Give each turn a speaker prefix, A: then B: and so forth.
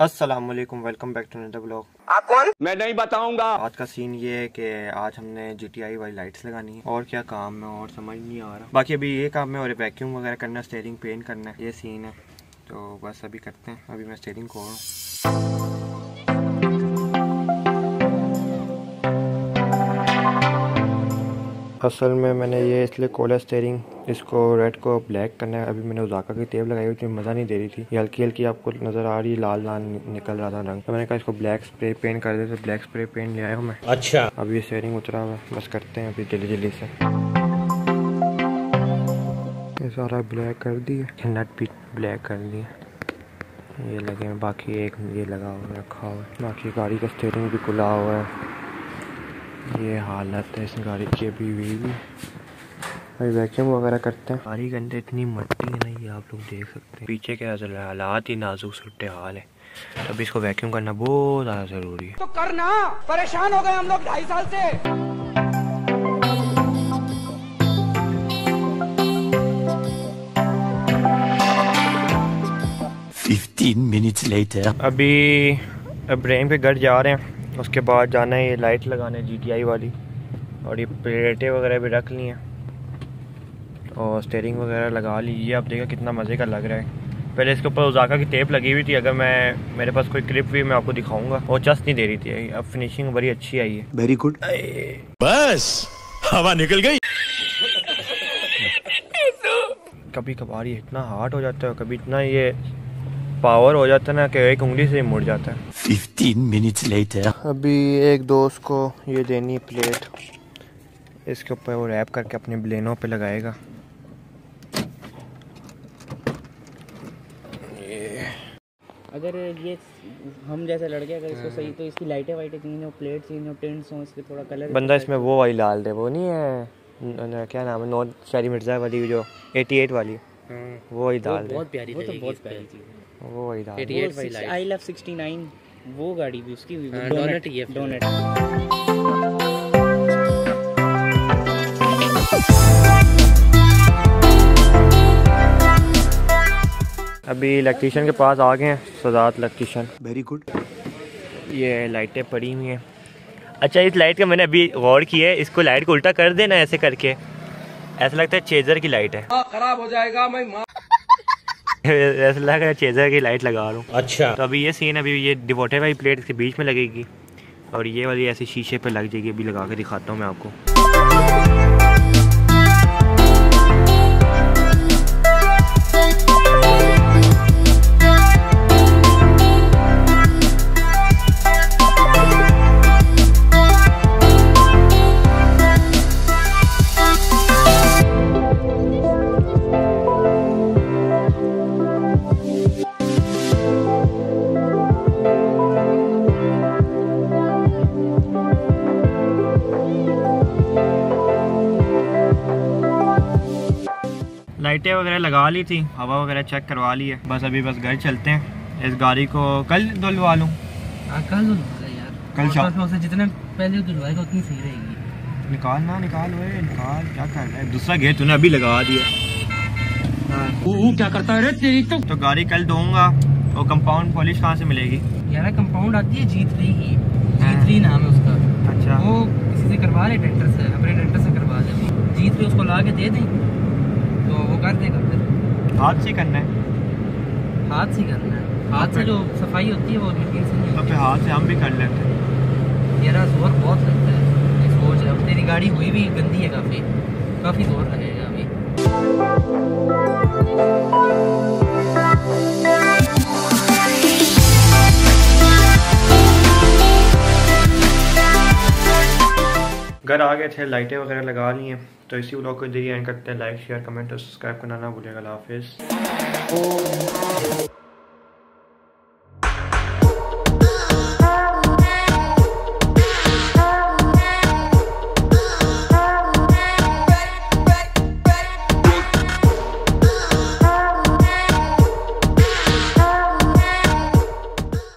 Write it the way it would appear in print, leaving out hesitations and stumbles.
A: अस्सलाम वालेकुम, welcome back to another blog.
B: आप कौन? मैं नहीं बताऊंगा।
A: आज का सीन ये है कि आज हमने GTI वाली लाइट्स लगानी है और क्या काम है और समझ नहीं आ रहा। बाकी अभी ये काम है और वैक्यूम वगैरह करना, स्टीयरिंग पेंट करना है, ये सीन है। तो बस अभी करते हैं। अभी मैं स्टीयरिंग खोल रहा हूँ। असल में मैंने ये इसलिए खोला स्टीयरिंग, इसको रेड को ब्लैक करना है। अभी मैंने उजाका की टेप लगाई हुई थी, मज़ा नहीं दे रही थी। ये हल्की हल्की आपको नज़र आ रही, लाल लाल निकल रहा था रंग। तो मैंने कहा इसको ब्लैक स्प्रे पेंट कर दे, तो ब्लैक स्प्रे पेंट ले आया हूँ मैं।
B: अच्छा,
A: अभी ये स्टीयरिंग उतरा हुआ है, बस करते हैं अभी जल्दी जल्दी से। ये सारा ब्लैक कर दिया, नट भी ब्लैक कर दिया, ये लगे हैं। बाकी एक ये लगा हुआ रखा हुआ है। बाकी गाड़ी का स्टीयरिंग भी खुला हुआ है। ये हालत है इस गाड़ी की अभी भी। अभी वैक्यूम वगैरह करते हैं। गाड़ी के अंदर इतनी मट्टी है ना, ये आप लोग देख सकते हैं। पीछे के हालात ही नाजुक सूरत हाल है, तो अभी इसको वैक्यूम करना बहुत ज़्यादा ज़रूरी है।
B: तो करना, परेशान हो गए हम लोग 2.5 साल से।
C: 15 minutes later.
A: अभी इब्राहिम के घर जा रहे हैं, उसके बाद जाना है ये लाइट लगाने GTI वाली, और ये प्लेटें वगैरह भी रख ली हैं और स्टीयरिंग वगैरह लगा ली। ये आप देखा कितना मज़े का लग रहा है। पहले इसके ऊपर उजाका की टेप लगी हुई थी, अगर मेरे पास कोई क्लिप भी मैं आपको दिखाऊंगा। वो जस्ट नहीं दे रही थी, अब फिनिशिंग बड़ी अच्छी आई है।
C: Very good. बस हवा निकल गई।
A: कभी कभार ये इतना हार्ड हो जाता है, कभी इतना ये पावर हो जाता है ना कि एक उंगली से ही मुड़ जाता है।
C: 15 minutes later.
A: अभी एक दोस्त को ये देनी है प्लेट, इसके ऊपर वो रैप करके अपने ब्लेनों पे लगाएगा।
D: अगर ये हम जैसे लड़के अगर इसको सही, तो इसकी लाइटें वाइटें चेंज हो, प्लेट चेंज हो, टेंट्स हो, इसके थोड़ा कलर
A: बंदा इसमें वो वाली डाल दे, वो नहीं है क्या नाम है, नॉर्थ शायरी मिर्ज़ा वाली जो 88 वाली, वो ही डाल दे।
D: बहुत प्यारी, वो तो बहुत प्यारी चीज़ है।
A: वो वही डाल दे।
D: 88 वाली आई लव 69 वो गाड़ी भी उसकी हुई, डोनट ही है, डोनट।
A: अभी इलेक्ट्रीशियन के पास आ गए हैं, सदात इलेक्ट्रीशियन।
C: Very good.
A: ये लाइटें पड़ी हुई हैं। अच्छा, इस लाइट का मैंने अभी गौर किया है, इसको लाइट को उल्टा कर देना ऐसे करके, ऐसा लगता है चेजर की लाइट है।
B: खराब हो जाएगा मैं
A: ऐसा लग रहा है चेजर की लाइट लगा रहा हूँ।
B: अच्छा,
A: तो अभी ये सीन, अभी ये डिवोटे वाली प्लेट इसके बीच में लगेगी और ये वाली ऐसी शीशे पे लग जाएगी। अभी लगा के दिखाता हूँ मैं आपको। लाइटें वगैरह लगा ली थी, हवा वगैरह चेक करवा ली है, बस अभी घर चलते हैं। इस गाड़ी को कल धुलवा लूँ।
D: कल धुलवा यार,
A: कल शाम
D: से जितना पहले धुलवाएगा उतनी सही रहेगी।
A: निकाल निकाल, क्या कर रहा है? दूसरा गेट तूने अभी लगा दिया।
D: क्या करता है रे तेरी
A: तो गाड़ी कल दूंगा। और कंपाउंड पॉलिश कहाँ से मिलेगी
D: यार? कंपाउंड आती है G3 की, G3 नाम है उसका।
A: अच्छा,
D: वो किसी से करवा ले, ट्रैक्टर से, अपने ट्रैक्टर से करवा ले। G3 उसको ला के दे दें तो वो कर देगा। फिर
A: हाथ से करना है,
D: हाथ से करना है। हाथ से जो सफाई होती है वो मशीन से नहीं।
A: तो फिर हाथ से हम भी कर लेते हैं।
D: यार जोर बहुत लगता है, सोच। अब तेरी गाड़ी हुई भी गंदी है, काफ़ी जोर लगेगा अभी। घर आ गए थे, लाइटें वगैरह लगा ली हैं। तो इसी व्लॉग को इधर ही एंड करते हैं। लाइक शेयर कमेंट और सब्सक्राइब करना ना भूलिएगा। अल्लाह हाफिज़।